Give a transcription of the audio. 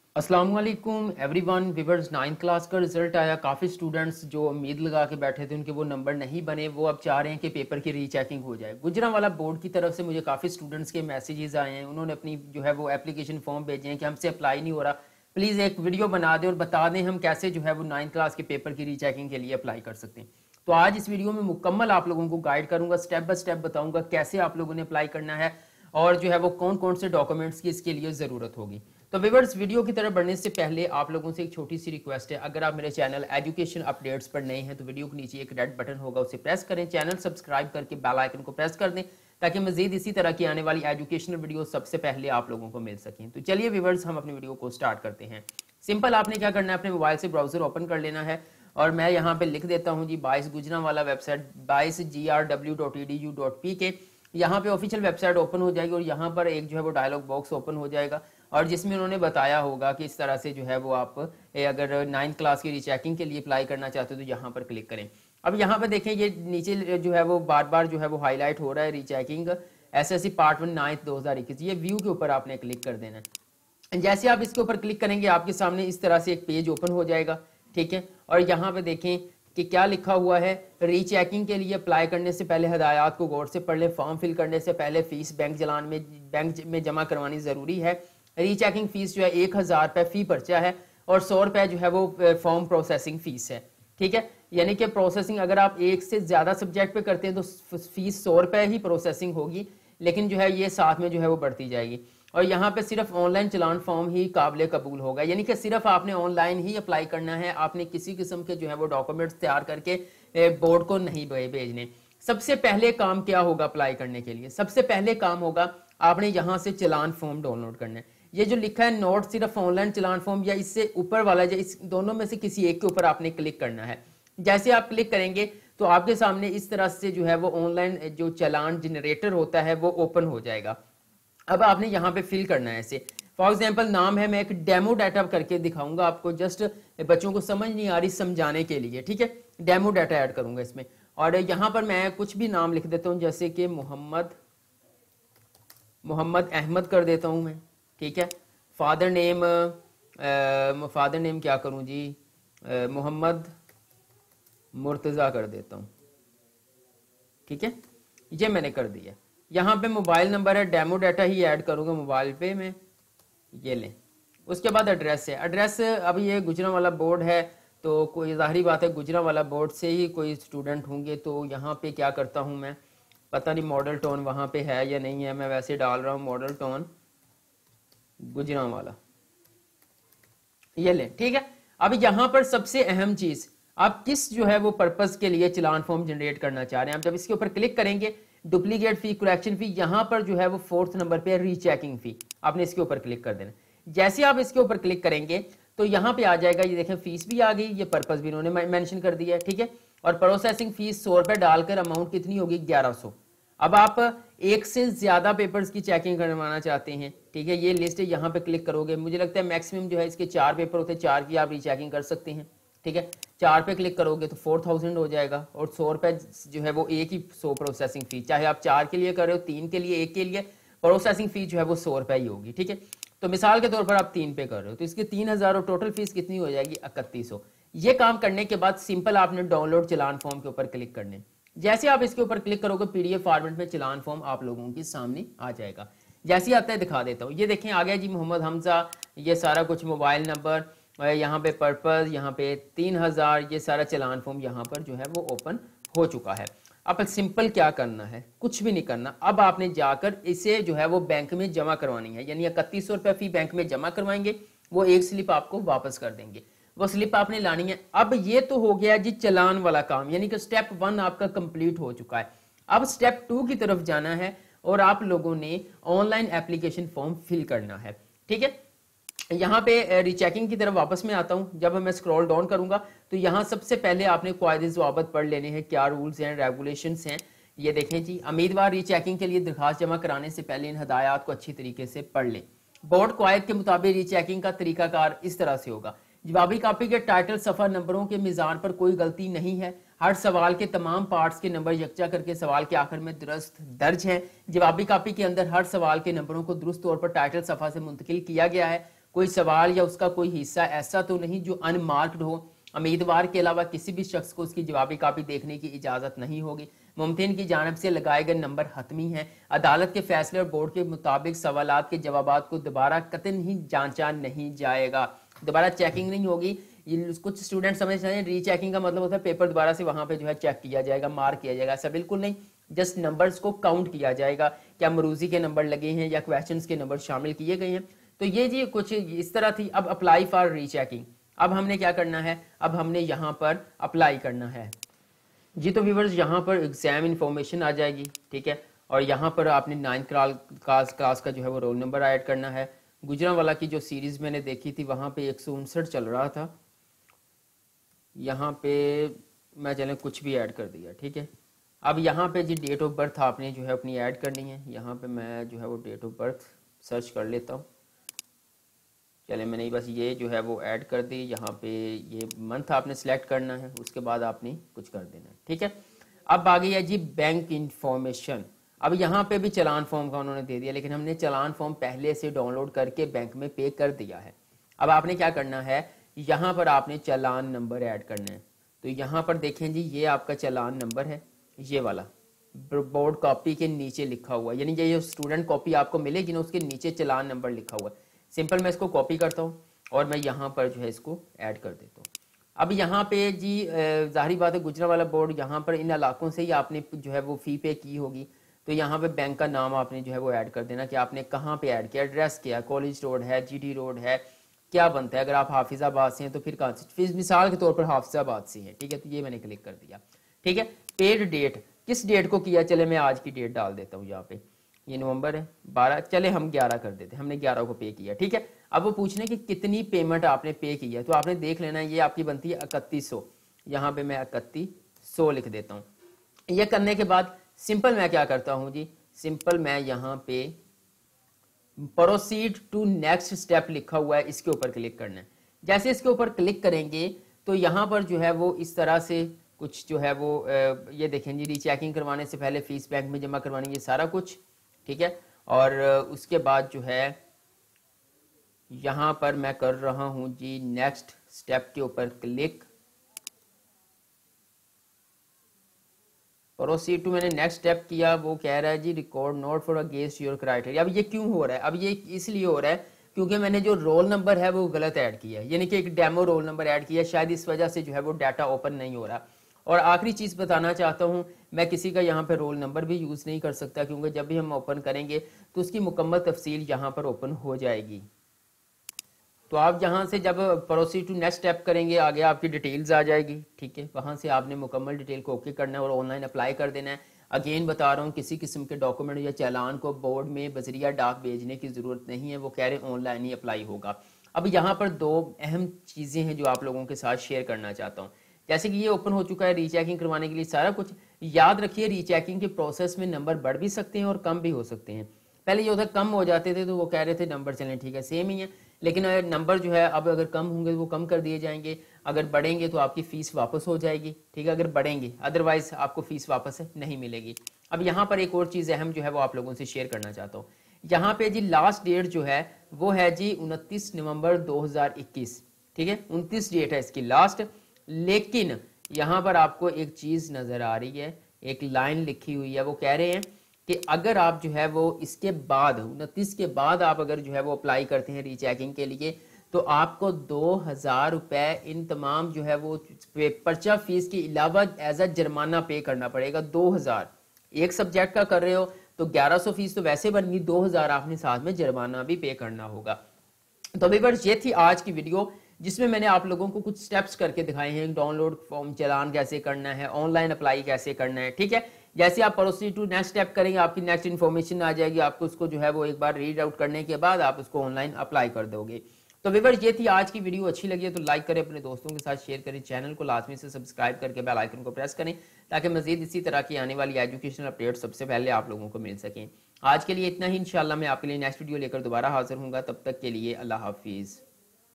अस्सलाम वालेकुम everyone viewers. 9th class का रिजल्ट आया। काफ़ी स्टूडेंट्स जो उम्मीद लगा के बैठे थे उनके वो नंबर नहीं बने, वो अब चाह रहे हैं कि पेपर की रीचेकिंग हो जाए। गुजरांवाला बोर्ड की तरफ से मुझे काफ़ी स्टूडेंट्स के मैसेजेस आए हैं, उन्होंने अपनी जो है वो एप्लीकेशन फॉर्म भेजे हैं कि हमसे अप्लाई नहीं हो रहा, प्लीज़ एक वीडियो बना दें और बता दें हम कैसे जो है वो 9th क्लास के पेपर की रीचेकिंग के लिए अप्लाई कर सकते हैं। तो आज इस वीडियो में मुकम्मल आप लोगों को गाइड करूँगा, स्टेप बाय स्टेप बताऊँगा कैसे आप लोगों ने अप्लाई करना है और जो है वो कौन कौन से डॉक्यूमेंट्स की इसके लिए ज़रूरत होगी। तो व्यूअर्स, वीडियो की तरफ बढ़ने से पहले आप लोगों से एक छोटी सी रिक्वेस्ट है, अगर आप मेरे चैनल एजुकेशन अपडेट्स पर नए हैं तो वीडियो के नीचे एक रेड बटन होगा, उसे प्रेस करें, चैनल सब्सक्राइब करके बेल आइकन को प्रेस कर दें ताकि मजीद इसी तरह की आने वाली एजुकेशनल वीडियो सबसे पहले आप लोगों को मिल सकें। तो चलिए व्यूअर्स, हम अपनी वीडियो को स्टार्ट करते हैं। सिंपल आपने क्या करना है, अपने मोबाइल से ब्राउजर ओपन कर लेना है और मैं यहाँ पे लिख देता हूँ जी 22 गुजरांवाला वेबसाइट 22grw.edu.pk। यहाँ पे ऑफिशियल वेबसाइट ओपन हो जाएगी और यहाँ पर एक जो है वो डायलॉग बॉक्स ओपन हो जाएगा और जिसमें उन्होंने बताया होगा कि इस तरह से जो है वो आप अगर 9th क्लास की रीचेकिंग के लिए अप्लाई करना चाहते हो तो यहाँ पर क्लिक करें। अब यहाँ पे देखें ये नीचे जो है वो बार बार जो है वो हाईलाइट हो रहा है रीचेकिंग एसएससी पार्ट 1 9th 2021। ये व्यू के ऊपर आपने क्लिक कर देना है। जैसे आप इसके ऊपर क्लिक करेंगे आपके सामने इस तरह से एक पेज ओपन हो जाएगा, ठीक है। और यहाँ पे देखें कि क्या लिखा हुआ है, रीचेकिंग के लिए अप्लाई करने से पहले हदायत को गौर से पढ़ लें, फॉर्म फिल करने से पहले फीस बैंक में जमा करवानी ज़रूरी है। रीचेकिंग फीस जो है 1000 रुपये फ़ी पर्चा है और 100 रुपये जो है वो फॉर्म प्रोसेसिंग फ़ीस है, ठीक है। यानी कि प्रोसेसिंग अगर आप एक से ज़्यादा सब्जेक्ट पे करते हैं तो फीस 100 रुपये ही प्रोसेसिंग होगी, लेकिन जो है ये साथ में जो है वो बढ़ती जाएगी। और यहाँ पे सिर्फ ऑनलाइन चलान फॉर्म ही काबिल कबूल होगा, यानी कि सिर्फ आपने ऑनलाइन ही अप्लाई करना है, आपने किसी किस्म के जो है वो डॉक्यूमेंट्स तैयार करके बोर्ड को नहीं भेजने। सबसे पहले काम क्या होगा अप्लाई करने के लिए, सबसे पहले काम होगा आपने यहाँ से चलान फॉर्म डाउनलोड करना है। ये जो लिखा है नोट सिर्फ ऑनलाइन चलान फॉर्म या इससे ऊपर वाला या इस दोनों में से किसी एक के ऊपर आपने क्लिक करना है। जैसे आप क्लिक करेंगे तो आपके सामने इस तरह से जो है वो ऑनलाइन जो चलान जनरेटर होता है वो ओपन हो जाएगा। अब आपने यहाँ पे फिल करना है इसे। फॉर एग्जांपल नाम है, मैं एक डेमो डाटा करके दिखाऊंगा आपको, जस्ट बच्चों को समझ नहीं आ रही समझाने के लिए, ठीक है। डेमो डाटा ऐड करूंगा इसमें और यहाँ पर मैं कुछ भी नाम लिख देता हूँ, जैसे कि मोहम्मद अहमद कर देता हूँ मैं, ठीक है। फादर नेम क्या करूँ जी, मोहम्मद मुर्तज़ा कर देता हूँ, ठीक है। ये मैंने कर दिया। यहाँ पे मोबाइल नंबर है, डेमो डाटा ही ऐड करूँगा मोबाइल पे मैं, ये लें। उसके बाद एड्रेस है, एड्रेस अभी ये गुजरांवाला बोर्ड है तो कोई ज़ाहिरी बात है गुजरांवाला बोर्ड से ही कोई स्टूडेंट होंगे। तो यहाँ पे क्या करता हूँ मैं, पता नहीं मॉडल टाउन वहाँ पे है या नहीं है, मैं वैसे डाल रहा हूँ मॉडल टाउन गुजरांवाला, ये लें, ठीक है। अब यहाँ पर सबसे अहम चीज़, आप किस जो है वो पर्पज़ के लिए चलान फॉर्म जनरेट करना चाह रहे हैं। आप जब इसके ऊपर क्लिक करेंगे डुप्लीकेट फी, करेक्शन फी, यहाँ पर जो है वो 4th नंबर पे रीचेकिंग फी, आपने इसके ऊपर क्लिक कर देना। जैसे आप इसके ऊपर क्लिक करेंगे तो यहाँ पे आ जाएगा, ये देखें फीस भी आ गई, ये पर्पज़ भी इन्होंने मेंशन कर दिया है, ठीक है। और प्रोसेसिंग फीस 100 रुपये डालकर अमाउंट कितनी होगी 1100। अब आप एक से ज़्यादा पेपर्स की चेकिंग करवाना चाहते हैं, ठीक है। ये लिस्ट है, यहाँ पे क्लिक करोगे, मुझे लगता है मैक्सिमम जो है इसके 4 पेपर होते हैं, 4 की आप रीचेकिंग कर सकते हैं, ठीक है। 4 पे क्लिक करोगे तो 4000 हो जाएगा और 100 रुपये जो है वो एक ही 100 प्रोसेसिंग फी, चाहे आप 4 के लिए कर रहे हो, 3 के लिए, 1 के लिए, प्रोसेसिंग फी जो है वो 100 रुपये ही होगी, ठीक है। तो मिसाल के तौर पर आप 3 पे कर रहे हो तो इसके 3000 और टोटल फीस कितनी हो जाएगी 3100। ये काम करने के बाद सिंपल आपने डाउनलोड चलान फॉर्म के ऊपर क्लिक करने। जैसे आप इसके ऊपर क्लिक करोगे PDF फॉर्मेट में चलान फॉर्म आप लोगों के सामने आ जाएगा। जैसे आता है दिखा देता हूँ, ये देखें आ गया जी मोहम्मद हमजा, ये सारा कुछ मोबाइल नंबर, यहाँ पे पर्पज़, यहाँ पे 3000, ये सारा चलान फॉर्म यहाँ पर जो है वो ओपन हो चुका है। अब सिंपल क्या करना है, कुछ भी नहीं करना। अब आपने जाकर इसे जो है वो बैंक में जमा करवानी है, यानी 3100 रुपये फी बैंक में जमा करवाएंगे, वो एक स्लिप आपको वापस कर देंगे, वो स्लिप आपने लानी है। अब ये तो हो गया जी चलान वाला काम, यानी कि स्टेप 1 आपका कंप्लीट हो चुका है। अब स्टेप 2 की तरफ जाना है और आप लोगों ने ऑनलाइन एप्लीकेशन फॉर्म फिल करना है, ठीक है। यहाँ पे रीचेकिंग की तरफ वापस में आता हूँ। जब मैं स्क्रॉल डाउन करूंगा तो यहाँ सबसे पहले आपने कायदे ज़वाबित पढ़ लेने हैं, क्या रूल्स हैं रेगुलेशंस हैं। ये देखें जी, उम्मीदवार रीचेकिंग के लिए दरखास्त जमा कराने से पहले इन हदायत को अच्छी तरीके से पढ़ लें। बोर्ड कायद के मुताबिक रीचेकिंग का तरीकाकार इस तरह से होगा। जवाबी कापी के टाइटल सफ़र नंबरों के मिज़ान पर कोई गलती नहीं है। हर सवाल के तमाम पार्ट्स के नंबर यकजा करके सवाल के आखिर में दुरुस्त दर्ज हैं। जवाबी कापी के अंदर हर सवाल के नंबरों को दुरुस्त तौर पर टाइटल सफ़ा से मुंतकिल किया गया है। कोई सवाल या उसका कोई हिस्सा ऐसा तो नहीं जो अनमार्क्ड हो। उम्मीदवार के अलावा किसी भी शख्स को उसकी जवाबी कापी देखने की इजाज़त नहीं होगी। मुमकिन की जानब से लगाए गए नंबर हतमी हैं। अदालत के फैसले और बोर्ड के मुताबिक सवालात के जवाबात को दोबारा कतई ही जांचा नहीं जाएगा, दोबारा चेकिंग नहीं होगी। ये कुछ स्टूडेंट समझते हैं रीचेकिंग का मतलब होता है पेपर दोबारा से वहां पे जो है चेक किया जाएगा, मार्क किया जाएगा। ऐसा बिल्कुल नहीं, जस्ट नंबर्स को काउंट किया जाएगा, क्या मरूजी के नंबर लगे हैं या क्वेश्चंस के नंबर शामिल किए गए हैं। तो ये जी कुछ इस तरह थी। अब अप्लाई फॉर रीचेकिंग, अब हमने क्या करना है, अब हमने यहाँ पर अप्लाई करना है जी। तो व्यूवर्स यहाँ पर एग्जाम इन्फॉर्मेशन आ जाएगी, ठीक है, और यहाँ पर आपने 9th क्लास का जो है वो रोल नंबर ऐड करना है। गुजरांवाला की जो सीरीज मैंने देखी थी वहाँ पे 159 चल रहा था, यहाँ पे मैं चले कुछ भी ऐड कर दिया, ठीक है। अब यहाँ पे जी डेट ऑफ बर्थ आपने जो है अपनी ऐड करनी है। यहाँ पे मैं जो है वो डेट ऑफ बर्थ सर्च कर लेता हूँ। चले मैंने बस ये जो है वो ऐड कर दी। यहाँ पे ये मंथ आपने सेलेक्ट करना है, उसके बाद आपने कुछ कर देना है, ठीक है। अब आ गई है जी बैंक इंफॉर्मेशन। अब यहाँ पे भी चलान फॉर्म का उन्होंने दे दिया, लेकिन हमने चलान फॉर्म पहले से डाउनलोड करके बैंक में पे कर दिया है। अब आपने क्या करना है, यहाँ पर आपने चलान नंबर ऐड करना है। तो यहाँ पर देखें जी ये आपका चलान नंबर है, ये वाला बोर्ड कॉपी के नीचे लिखा हुआ, यानी ये स्टूडेंट कॉपी आपको मिलेगी ना उसके नीचे चलान नंबर लिखा हुआ है। सिंपल मैं इसको कॉपी करता हूँ और मैं यहाँ पर जो है इसको ऐड कर देता हूँ। अब यहाँ पे जी जाहिर बात है गुजरांवाला बोर्ड, यहाँ पर इन इलाकों से ही आपने जो है वो फ़ी पे की होगी। तो यहाँ पे बैंक का नाम आपने जो है वो ऐड कर देना कि आपने कहाँ पे ऐड किया, एड्रेस क्या, कॉलेज रोड है, GT रोड है, क्या बनता है। अगर आप हाफिजाबाद से हैं तो फिर कहाँ से, मिसाल के तौर पर हाफिजाबाद से हैं, ठीक है। तो ये मैंने क्लिक कर दिया, ठीक है। पेड डेट, किस डेट को किया, चले मैं आज की डेट डाल देता हूँ। यहाँ पे ये नवंबर है 12, चले हम 11 कर देते हैं, हमने 11 को पे किया, ठीक है। अब वो पूछने की कितनी पेमेंट आपने पे की है, तो आपने देख लेना है ये आपकी बनती है 3100। यहाँ पे मैं 3100 लिख देता हूँ। ये करने के बाद सिंपल मैं क्या करता हूँ जी, सिंपल मैं यहाँ पे प्रोसीड टू नेक्स्ट स्टेप लिखा हुआ है, इसके ऊपर क्लिक करना है। जैसे इसके ऊपर क्लिक करेंगे तो यहाँ पर जो है वो इस तरह से कुछ जो है वो ये देखें जी, रीचेकिंग करवाने से पहले फीस बैंक में जमा करवानी, ये सारा कुछ, ठीक है। और उसके बाद जो है यहाँ पर मैं कर रहा हूँ जी नेक्स्ट स्टेप के ऊपर क्लिक, प्रोसीड टू, मैंने नेक्स्ट स्टेप किया। वो कह रहा है जी record note for against your criteria. अब ये क्यों हो रहा है, अब ये इसलिए हो रहा है क्योंकि मैंने जो रोल नंबर है वो गलत ऐड किया है, यानी कि एक डेमो रोल नंबर ऐड किया, शायद इस वजह से जो है वो डाटा ओपन नहीं हो रहा। और आखिरी चीज़ बताना चाहता हूँ, मैं किसी का यहाँ पे रोल नंबर भी यूज़ नहीं कर सकता, क्योंकि जब भी हम ओपन करेंगे तो उसकी मुकम्मल तफसील यहाँ पर ओपन हो जाएगी। तो आप यहाँ से जब प्रोसीड टू नेक्स्ट स्टेप करेंगे आगे आपकी डिटेल्स आ जाएगी, ठीक है। वहाँ से आपने मुकम्मल डिटेल को ओके करना है और ऑनलाइन अप्लाई कर देना है। अगेन बता रहा हूँ, किसी किस्म के डॉक्यूमेंट या चालान को बोर्ड में बजरिया डाक भेजने की ज़रूरत नहीं है, वो कह रहे हैं ऑनलाइन ही अप्लाई होगा। अब यहाँ पर दो अहम चीज़ें हैं जो आप लोगों के साथ शेयर करना चाहता हूँ। जैसे कि ये ओपन हो चुका है रीचेकिंग करवाने के लिए सारा कुछ। याद रखिए रीचेकिंग के प्रोसेस में नंबर बढ़ भी सकते हैं और कम भी हो सकते हैं। पहले ये होता कम हो जाते थे तो वो कह रहे थे नंबर चलें ठीक है सेम ही है, लेकिन नंबर जो है अब अगर कम होंगे तो वो कम कर दिए जाएंगे, अगर बढ़ेंगे तो आपकी फ़ीस वापस हो जाएगी, ठीक है, अगर बढ़ेंगे, अदरवाइज आपको फ़ीस वापस नहीं मिलेगी। अब यहाँ पर एक और चीज़ अहम जो है वो आप लोगों से शेयर करना चाहता हूँ। यहाँ पे जी लास्ट डेट जो है वो है जी 29 नवंबर 2021, ठीक है, 29 डेट है इसकी लास्ट। लेकिन यहाँ पर आपको एक चीज़ नज़र आ रही है, एक लाइन लिखी हुई है, वो कह रहे हैं कि अगर आप जो है वो इसके बाद 29 के बाद आप अगर जो है वो अप्लाई करते हैं रीचेकिंग के लिए तो आपको 2000 रुपये इन तमाम जो है वो पर्चा फीस के अलावा एज अ जुर्माना पे करना पड़ेगा। 2000 एक सब्जेक्ट का कर रहे हो तो 1100 फीस तो वैसे बन गई, 2000 आपने साथ में जुर्माना भी पे करना होगा। तो व्यूअर्स ये थी आज की वीडियो जिसमें मैंने आप लोगों को कुछ स्टेप्स करके दिखाए हैं, डाउनलोड फॉर्म चालान कैसे करना है, ऑनलाइन अप्लाई कैसे करना है, ठीक है। जैसे आप प्रोसीड टू नेक्स्ट स्टेप करेंगे आपकी नेक्स्ट इन्फॉर्मेशन आ जाएगी, आपको उसको जो है वो एक बार रीड आउट करने के बाद आप उसको ऑनलाइन अप्लाई कर दोगे। तो व्यूअर्स ये थी आज की वीडियो, अच्छी लगी है तो लाइक करें, अपने दोस्तों के साथ शेयर करें, चैनल को लाजमी से सब्सक्राइब करके बेल आइकन को प्रेस करें ताकि मजीद इसी तरह की आने वाली एजुकेशनल अपडेट सबसे पहले आप लोगों को मिल सकें। आज के लिए इतना ही, इंशाल्लाह मैं आपके लिए नेक्स्ट वीडियो लेकर दोबारा हाजिर हूँगा, तब तक के लिए अल्लाह हाफिज़।